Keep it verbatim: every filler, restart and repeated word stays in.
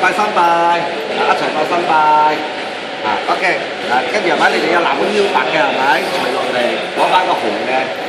拜三拜，啊一齊拜三拜。啊 ，OK， 啊跟住係咪你哋有男嘅腰白嘅係咪？除落嚟攞翻個紅嘅。